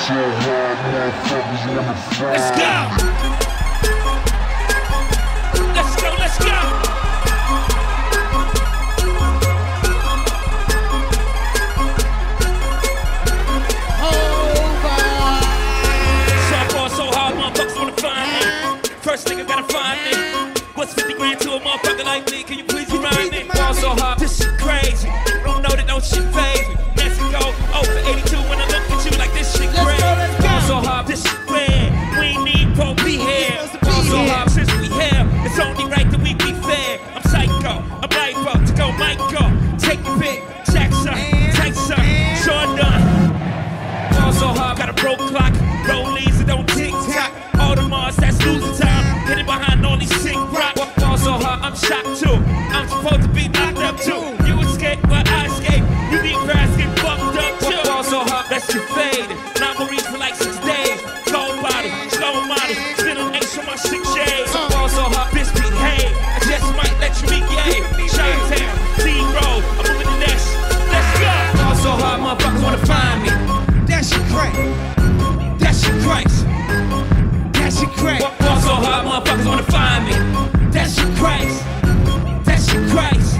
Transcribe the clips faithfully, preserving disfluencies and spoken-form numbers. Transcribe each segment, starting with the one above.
Let's go! Let's go, let's go! First nigga gotta find me. What's fifty grand to a motherfucker like me? Can you please remind me? Ball so hard, this shit crazy. Don't know that no shit phase me. Let's go. Oh, for eighty-two when I look at you like this shit crazy. Ball so hard, this shit red. We need pro be here. Ball so hard since we here. It's only right that we be fair. I'm psycho, I'm lipo to go Michael. Take your pick, Jackson, Tyson, Jordan. Ball so hard, got a broke clock. Rollies that don't tick tock. All the Mars, that's losing time. Hidden behind all these sick rock. Ball so hard, I'm shocked too. I'm supposed to be locked up too. You escape, but I escape. You need grass, get fucked up too. Ball so hard, that's your faded. Not Maurice for like six days. Cold body, slow model. Still an ace on my six shades. Ball so hard, bitch behave. I just might let you be gay. Chi-Town, Z-Road, I'm moving the next. Let's go. Ball so hard, motherfuckers wanna find me. That shit crack. That shit Christ. That shit crack. Ball so hard, motherfuckers wanna find me. That shit Christ. That shit Christ.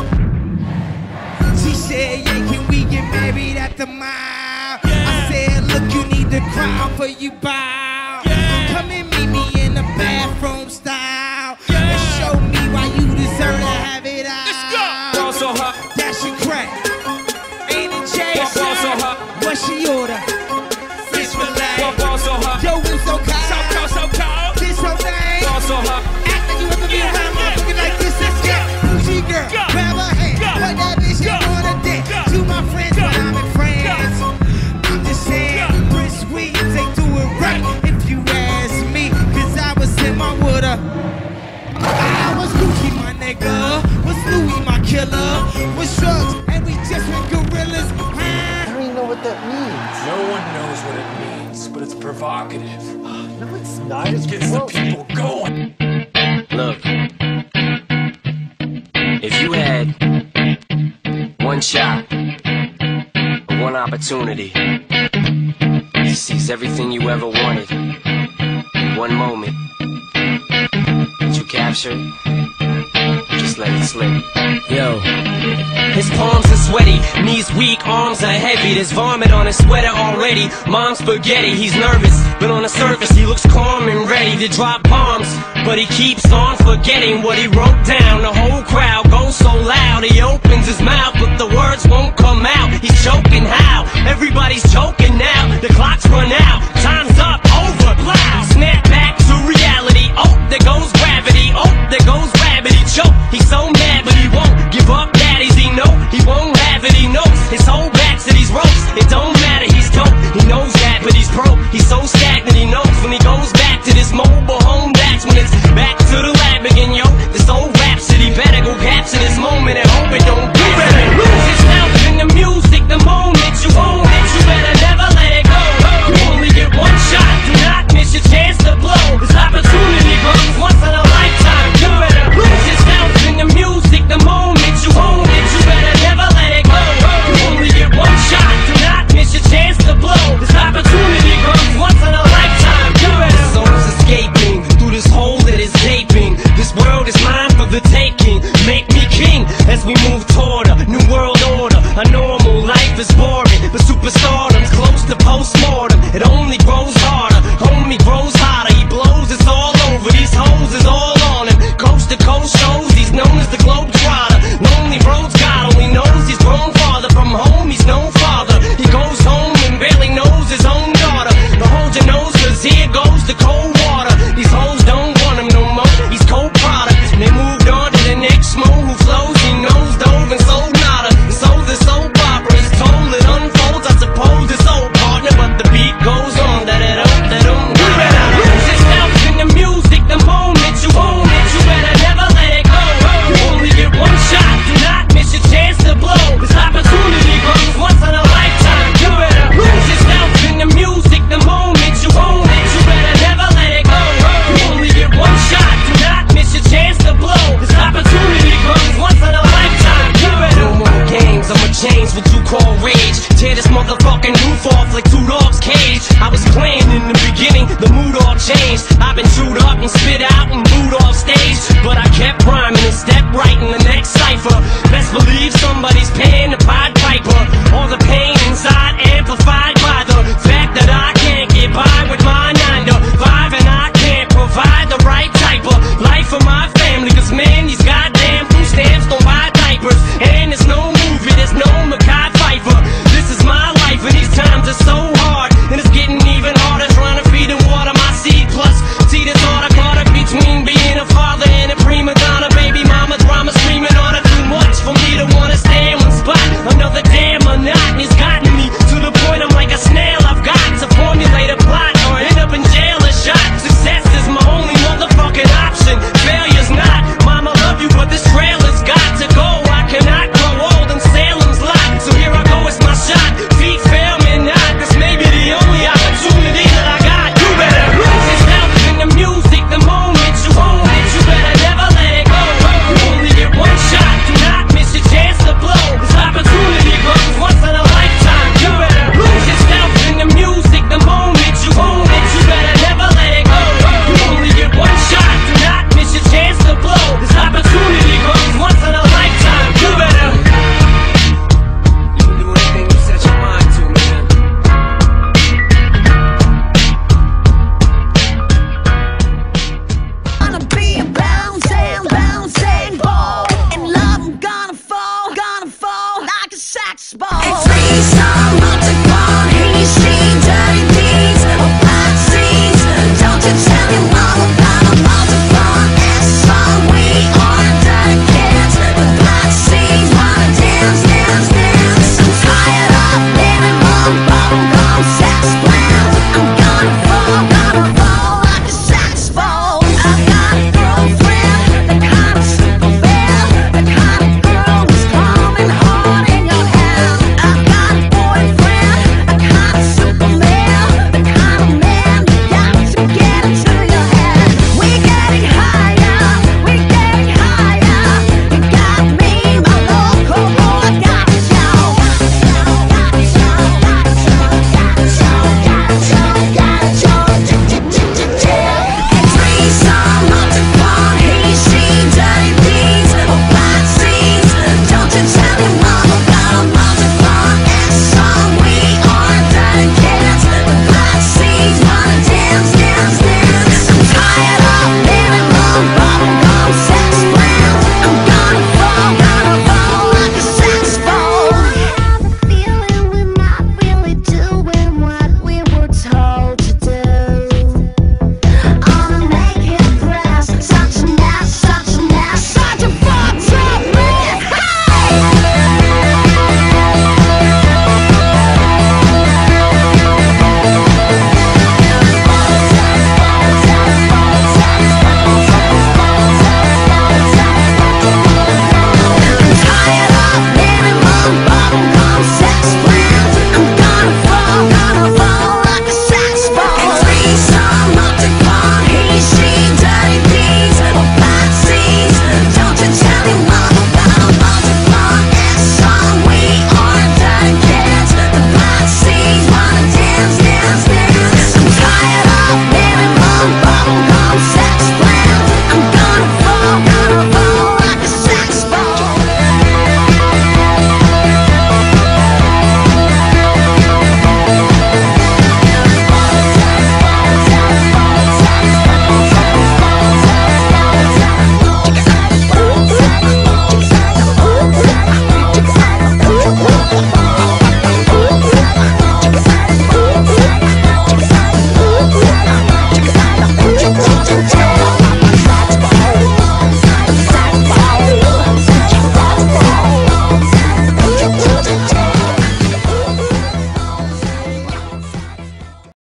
She said, yeah, can we get married at the mall? Yeah. I said, look, you need to cry for you bow. Yeah. Come and meet me in the bathroom style. Yeah. And show me why you deserve to have it all. Let's go. Ball so hard. That shit crack. Ain't it Jason? Ball so hard. What she order? Fish fillet. Ball so hard. Yo, we so cold. So cold, so cold. This so nice. Ball so hot. Act like you ever be yeah, around yeah, motherfucking yeah, like this. Let's go. Bougie girl, go. Grab her hand. Go. Put that bitch go. On a dick. Go. To my friends go. When I'm in France. Go. I'm just saying, Prince Williams, they do it right. If you ask me, cause I was in my water. I was Gucci, my nigga. Was Louis, my killer. Was drugs, and we just went gorillas. Huh? I don't even know what that means. No one knows what it means, but it's provocative. No, it's not. It gets the people going. Look, if you had one shot, or one opportunity to seize everything you ever wanted in one moment, did you capture it? Just let it slip. Yo. His palms are sweaty, knees weak, arms are heavy. There's vomit on his sweater already. Mom's spaghetti, he's nervous, but on the surface he looks calm and ready to drop bombs. But he keeps on forgetting what he wrote down. The whole crowd goes so loud, he opens his mouth, but the words won't come out. He's choking how? Everybody's choking now. The clock's run out, time's up, over, loud. Snap back to reality. Oh, there goes gravity. Oh, there goes rabbit. He choke. He's so mad, but he won't give up. Daddies, he know he won't have it. He knows his whole back to these ropes. It don't matter. He's dope. He knows that, but he's broke. He's so stagnant. He knows when he goes back to this mobile home. That's when it's back to the lab again, yo. This old rhapsody better go capture this moment and hope it don't get better. Lose yourself in the music. The moment you own it, you better never let it go. You only get one shot. Do not miss your chance to blow. been chewed up and spit out and booed off stage, but I kept rhyming and stepped right in the next cipher. Best believe somebody's paying